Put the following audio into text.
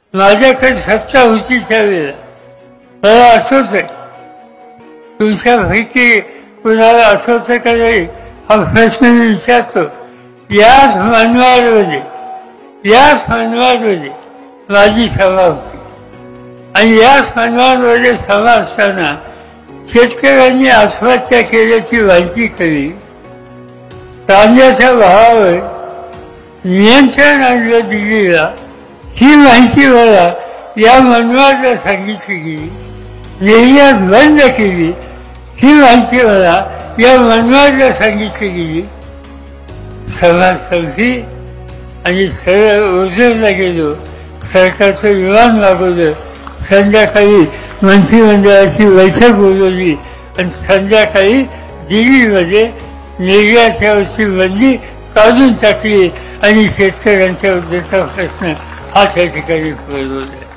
माझ्याकडे सत्ता होती त्यावेळेला मला आठवतंय, तुमच्यापैकी कुणाला आठवतंय का नाही हा प्रश्न मी विचारतो. याच मनमाडमध्ये माझी सभा होती आणि याच मनमाडमध्ये सभा असताना शेतकऱ्यांनी आत्महत्या केल्याची माहिती कळली. कांद्याच्या भावावर नियंत्रण आणलं दिल्लीला ही माहिती मला या मनमाडला सांगितली गेली. निर्यात बंद केली ही माहिती मला या मनमाडला सांगितली गेली. सभा संपली आणि सरळ ओझरला गेलो. सरकारचं विमान मागवलं. संध्याकाळी मंत्रिमंडळाची बैठक बोलवली आणि संध्याकाळी दिल्लीमध्ये निर्यातीवरची बंदी काढून टाकली आणि शेतकऱ्यांच्या उद्देशाचा प्रश्न हा त्या ठिकाणी सोडवला.